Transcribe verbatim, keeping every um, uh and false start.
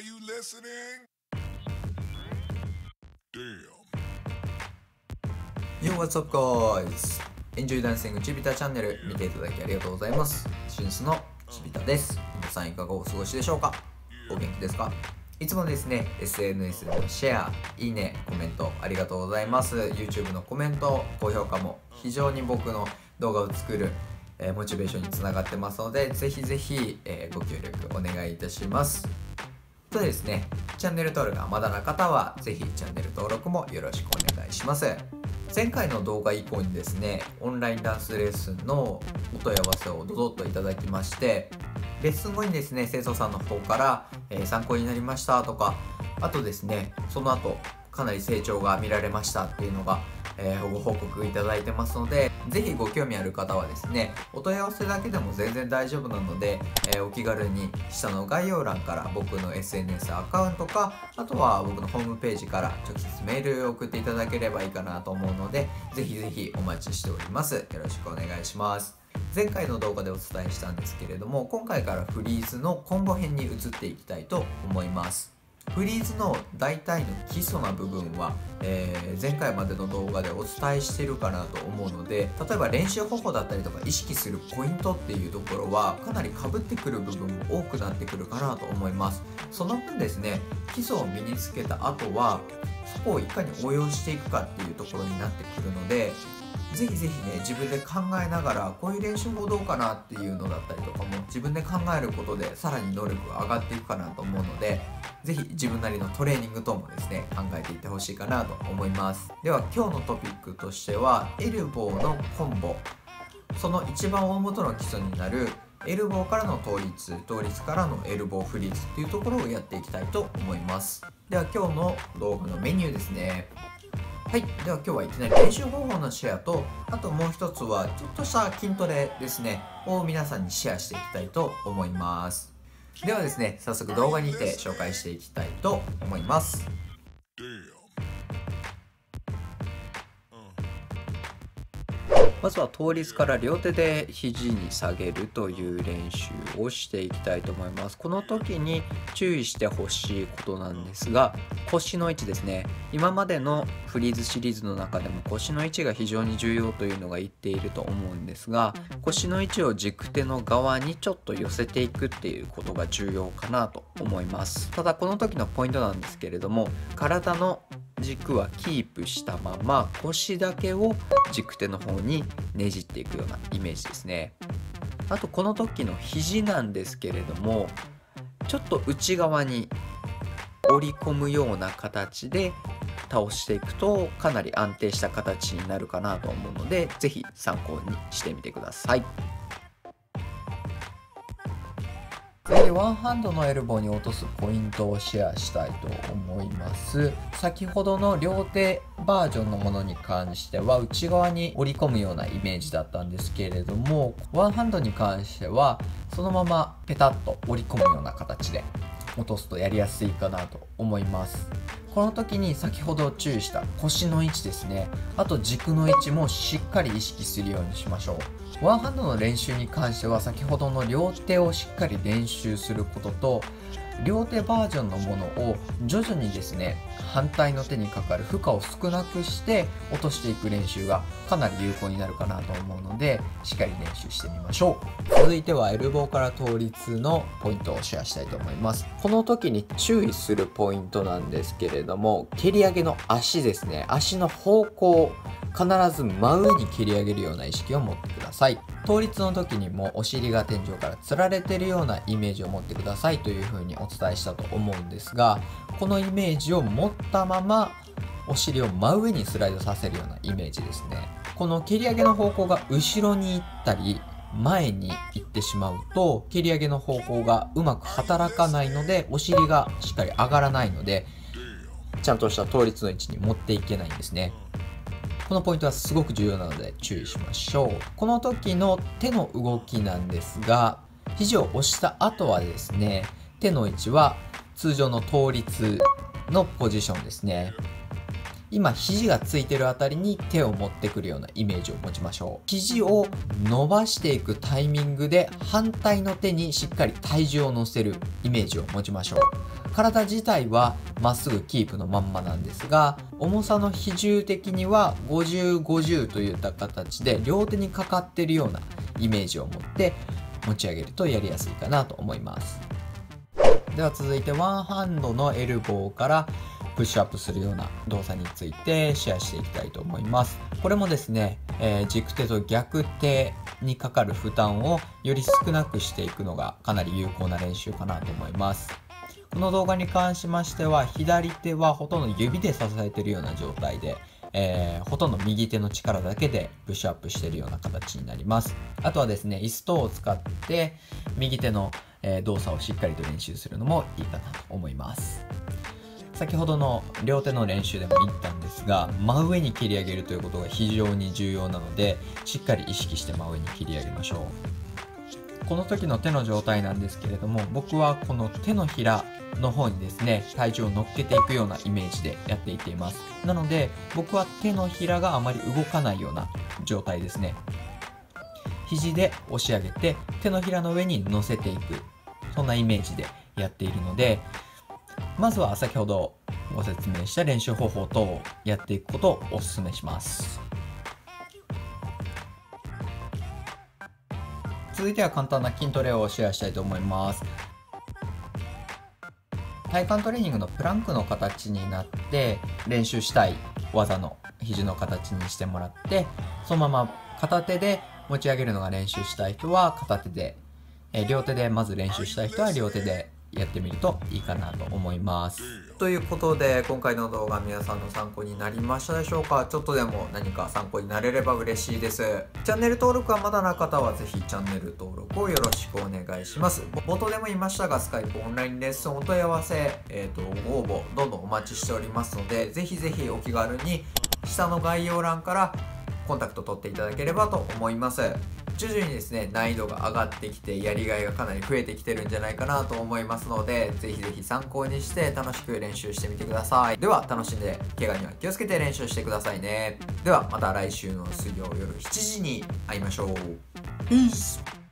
you listening? Damn. Yo, what's up guys? Enjoy Dancing ちびたチャンネル見ていただきありがとうございます。シンスのちびたです。皆さんいかがお過ごしでしょうか？お元気ですか？いつもですね、エスエヌエス でのシェア、いいね、コメントありがとうございます。YouTube のコメント、高評価も非常に僕の動画を作る、えー、モチベーションにつながってますので、ぜひぜひ、えー、ご協力お願いいたします。とですね、チャンネル登録がまだな方はぜひチャンネル登録もよろしくお願いします。前回の動画以降にですね、オンラインダンスレッスンのお問い合わせをどどっといただきまして、レッスン後にですね、生徒さんの方から、えー、参考になりましたとか、あとですね、その後かなり成長が見られましたっていうのが、えー、ご報告いただいてますので、ぜひご興味ある方はですね、お問い合わせだけでも全然大丈夫なので、えー、お気軽に下の概要欄から僕の エスエヌエス アカウントか、あとは僕のホームページから直接メールを送っていただければいいかなと思うので、ぜひぜひお待ちしております。よろしくお願いします。前回の動画でお伝えしたんですけれども、今回からフリーズのコンボ編に移っていきたいと思います。フリーズの大体の基礎な部分は、えー、前回までの動画でお伝えしてるかなと思うので、例えば練習方法だったりとか意識するポイントっていうところはかなり被ってくる部分も多くなってくるかなと思います。その分ですね、基礎を身につけた後はそこをいかに応用していくかっていうところになってくるので、ぜひぜひね、自分で考えながらこういう練習法どうかなっていうのだったりとかも自分で考えることでさらに能力が上がっていくかなと思うので、ぜひ自分なりのトレーニング等もですね、考えていってほしいかなと思います。では今日のトピックとしては、エルボーのコンボ、その一番大元の基礎になるエルボーからの倒立、倒立からのエルボーフリーズっていうところをやっていきたいと思います。では今日の動画のメニューですね。はい、では今日はいきなり練習方法のシェアと、あともう一つはちょっとした筋トレですねを皆さんにシェアしていきたいと思います。ではですね、早速動画にて紹介していきたいと思います。まずは倒立から両手で肘に下げるという練習をしていきたいと思います。この時に注意してほしいことなんですが、腰の位置ですね。今までのフリーズシリーズの中でも腰の位置が非常に重要というのが言っていると思うんですが、腰の位置を軸手の側にちょっと寄せていくっていうことが重要かなと思います。ただこの時のポイントなんですけれども、体の軸はキープしたまま腰だけを軸手の方にねじっていくようなイメージですね。あとこの時の肘なんですけれども、ちょっと内側に折り込むような形で倒していくとかなり安定した形になるかなと思うので、是非参考にしてみてください。次にワンハンドのエルボーに落とすポイントをシェアしたいと思います。先ほどの両手バージョンのものに関しては内側に折り込むようなイメージだったんですけれども、ワンハンドに関してはそのままペタッと折り込むような形で落とすとやりやすいかなと思います。この時に先ほど注意した腰の位置ですね、あと軸の位置もしっかり意識するようにしましょう。ワンハンドの練習に関しては先ほどの両手をしっかり練習することと、両手バージョンのものを徐々にですね、反対の手にかかる負荷を少なくして落としていく練習がかなり有効になるかなと思うので、しっかり練習してみましょう。続いてはエルボーから倒立のポイントをシェアしたいと思います。この時に注意するポイントなんですけれども、蹴り上げの足ですね、足の方向、必ず真上に蹴り上げるような意識を持ってください。倒立の時にもお尻が天井からつられているようなイメージを持ってくださいというふうにお伝えしたと思うんですが、このイメージを持ったままお尻を真上にスライドさせるようなイメージですね。この蹴り上げの方向が後ろに行ったり前に行ってしまうと、蹴り上げの方向がうまく働かないのでお尻がしっかり上がらないので、ちゃんとした倒立の位置に持っていけないんですね。このポイントはすごく重要なので注意しましょう。この時の手の動きなんですが、肘を押した後はですね、手の位置は通常の倒立のポジションですね。 今肘がついてるあたりに手を持ってくるようなイメージを持ちましょう。肘を伸ばしていくタイミングで反対の手にしっかり体重を乗せるイメージを持ちましょう。体自体はまっすぐキープのまんまなんですが、重さの比重的にはごじゅうごじゅうといった形で両手にかかってるようなイメージを持って持ち上げるとやりやすいかなと思います。では続いてワンハンドのエルボーからプッシュアップするような動作についてシェアしていきたいと思います。これもですね、えー、軸手と逆手にかかる負担をより少なくしていくのがかなり有効な練習かなと思います。この動画に関しましては左手はほとんど指で支えているような状態で、えー、ほとんど右手の力だけでプッシュアップしているような形になります。あとはですね、椅子等を使って右手の、えー、動作をしっかりと練習するのもいいかなと思います。先ほどの両手の練習でも言ったんですが、真上に切り上げるということが非常に重要なので、しっかり意識して真上に切り上げましょう。この時の手の状態なんですけれども、僕はこの手のひらの方にですね、体重を乗っけていくようなイメージでやっていっています。なので僕は手のひらがあまり動かないような状態ですね。肘で押し上げて手のひらの上に乗せていく、そんなイメージでやっているので、まずは先ほどご説明した練習方法等をやっていくことをお勧めします。続いては簡単な筋トレをシェアしたいと思います。体幹トレーニングのプランクの形になって練習したい技の肘の形にしてもらって、そのまま片手で持ち上げるのが練習したい人は片手で、え両手でまず練習したい人は両手でやってみるといいかなと思います。 ということで今回の動画皆さんの参考になりましたでしょうか。ちょっとでも何か参考になれれば嬉しいです。チャンネル登録はまだな方はぜひチャンネル登録をよろしくお願いします。冒頭でも言いましたがスカイプオンラインレッスンお問い合わせ、えーと、ご応募どんどんお待ちしておりますので、ぜひぜひお気軽に下の概要欄からコンタクト取っていただければと思います。徐々にですね難易度が上がってきてやりがいがかなり増えてきてるんじゃないかなと思いますので、ぜひぜひ参考にして楽しく練習してみてください。では楽しんで怪我には気をつけて練習してくださいね。ではまた来週の水曜夜しちじに会いましょう。ピース。